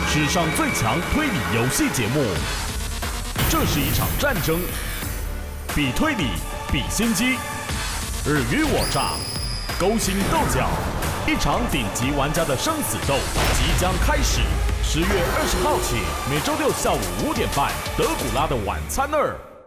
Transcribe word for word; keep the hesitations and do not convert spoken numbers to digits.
史上最强推理游戏节目。这是一场战争，比推理，比心机，尔虞我诈，勾心斗角，一场顶级玩家的生死斗即将开始。十月二十号起，每周六下午五点半，德古拉的晚餐二。